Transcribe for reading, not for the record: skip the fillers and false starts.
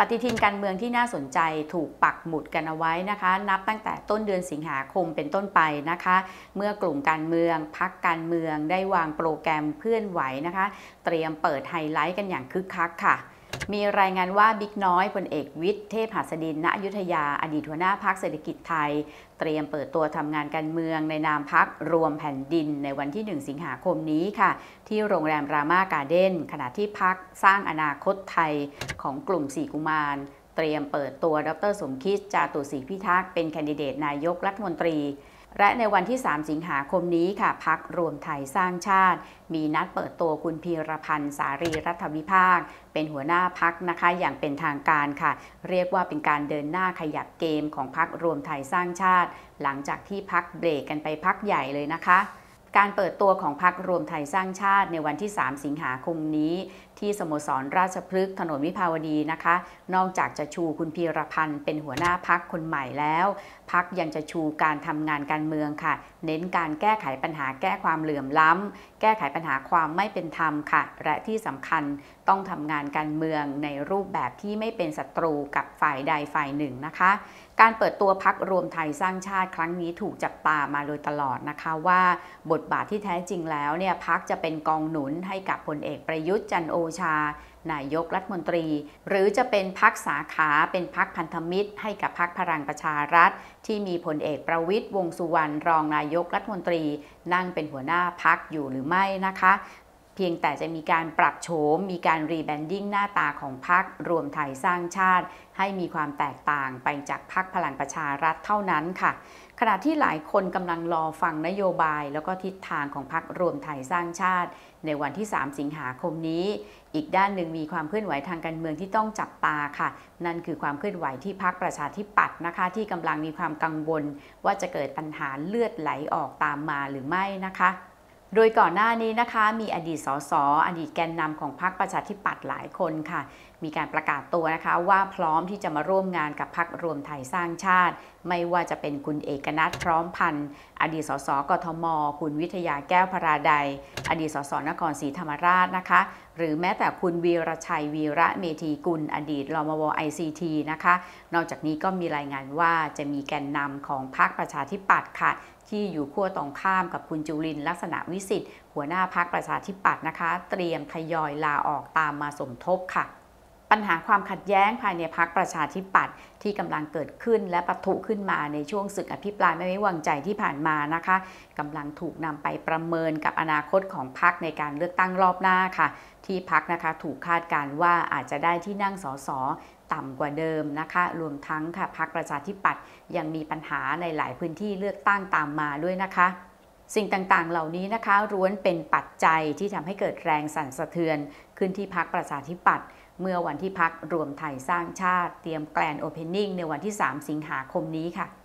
ฏิทินการเมืองที่น่าสนใจถูกปักหมุดกันเอาไว้นะคะนับตั้งแต่ต้นเดือนสิงหาคมเป็นต้นไปนะคะเมื่อกลุ่มการเมืองพรรคการเมืองได้วางโปรแกรมเคลื่อนไหวนะคะเตรียมเปิดไฮไลท์กันอย่างคึกคักค่ะมีรายงานว่าบิ๊กน้อยพลเอกวิทย์เทพหัสดิน ณ อยุธยาอดีตหัวหน้าพรรคเศรษฐกิจไทยเตรียมเปิดตัวทำงานการเมืองในนามพรรครวมแผ่นดินในวันที่ 1 สิงหาคมนี้ค่ะที่โรงแรมรามาการ์เด้นขณะที่พรรคสร้างอนาคตไทยของกลุ่ม4กุมารเตรียมเปิดตัวดร.สมคิด จาตุศรีพิทักษ์เป็นแคนดิเดตนายกรัฐมนตรีและในวันที่ 3 สิงหาคมนี้ค่ะพรรครวมไทยสร้างชาติมีนัดเปิดตัวคุณพีรพันธ์สารีรัฐวิภาคเป็นหัวหน้าพรรคนะคะอย่างเป็นทางการค่ะเรียกว่าเป็นการเดินหน้าขยับเกมของพรรครวมไทยสร้างชาติหลังจากที่พรรคเบรกกันไปพักใหญ่เลยนะคะการเปิดตัวของพรรครวมไทยสร้างชาติในวันที่ 3 สิงหาคมนี้ที่สโมสรราชพฤกษ์ถนนวิภาวดีนะคะนอกจากจะชูคุณพีรพันธ์เป็นหัวหน้าพรรคคนใหม่แล้วพรรคยังจะชูการทำงานการเมืองค่ะเน้นการแก้ไขปัญหาแก้ความเหลื่อมล้ำแก้ไขปัญหาความไม่เป็นธรรมค่ะและที่สำคัญต้องทำงานการเมืองในรูปแบบที่ไม่เป็นศัตรูกับฝ่ายใดฝ่ายหนึ่งนะคะการเปิดตัวพรรครวมไทยสร้างชาติครั้งนี้ถูกจับตามาโดยตลอดนะคะว่าบทบาทที่แท้จริงแล้วเนี่ยพรรคจะเป็นกองหนุนให้กับพลเอกประยุทธ์จันทร์โอชานายกรัฐมนตรีหรือจะเป็นพรรคสาขาเป็นพรรคพันธมิตรให้กับพรรคพลังประชารัฐที่มีพลเอกประวิตรวงษ์สุวรรณรองนายกรัฐมนตรีนั่งเป็นหัวหน้าพรรคอยู่หรือไม่นะคะเพียงแต่จะมีการปรับโฉมมีการรีแบรนดิ้งหน้าตาของพรรครวมไทยสร้างชาติให้มีความแตกต่างไปจากพรรคพลังประชารัฐเท่านั้นค่ะขณะที่หลายคนกำลังรอฟังนโยบายแล้วก็ทิศทางของพรรครวมไทยสร้างชาติในวันที่ 3 สิงหาคมนี้อีกด้านหนึ่งมีความเคลื่อนไหวทางการเมืองที่ต้องจับตาค่ะนั่นคือความเคลื่อนไหวที่พรรคประชาธิปัตย์นะคะที่กำลังมีความกังวลว่าจะเกิดปัญหาเลือดไหลออกตามมาหรือไม่นะคะโดยก่อนหน้านี้นะคะมีอดีตสสอดีตแกนนำของพรรคประชาธิปัตย์หลายคนค่ะมีการประกาศตัวนะคะว่าพร้อมที่จะมาร่วมงานกับพรรครวมไทยสร้างชาติไม่ว่าจะเป็นคุณเอกนัทพร้อมพันธ์อดีตสสกทมคุณวิทยาแก้วพราดัยอดีตสสนครศรีธรรมราชนะคะหรือแม้แต่คุณวีรชัยวีระเมธีกุลอดีตรมวICTนะคะนอกจากนี้ก็มีรายงานว่าจะมีแกนนำของพรรคประชาธิปัตย์ค่ะที่อยู่ขั้วตรงข้ามกับคุณจุลินทร์ลักษณะวิสิทธิ์หัวหน้าพรรคประชาธิปัตย์นะคะเตรียมทยอยลาออกตามมาสมทบค่ะปัญหาความขัดแย้งภายในพรรคประชาธิปัตย์ที่กำลังเกิดขึ้นและปะทุขึ้นมาในช่วงศึกอภิปรายไม่ไว้วางใจที่ผ่านมานะคะกำลังถูกนำไปประเมินกับอนาคตของพรรคในการเลือกตั้งรอบหน้าค่ะที่พรรคนะคะถูกคาดการณ์ว่าอาจจะได้ที่นั่งสสต่ำกว่าเดิมนะคะรวมทั้งค่ะพรรคประชาธิปัตย์ยังมีปัญหาในหลายพื้นที่เลือกตั้งตามมาด้วยนะคะสิ่งต่างๆเหล่านี้นะคะล้วนเป็นปัจจัยที่ทำให้เกิดแรงสั่นสะเทือนขึ้นที่พรรคประชาธิปัตย์เมื่อวันที่พรรครวมไทยสร้างชาติเตรียมแกรนด์โอเพนนิ่งในวันที่ 3 สิงหาคมนี้ค่ะ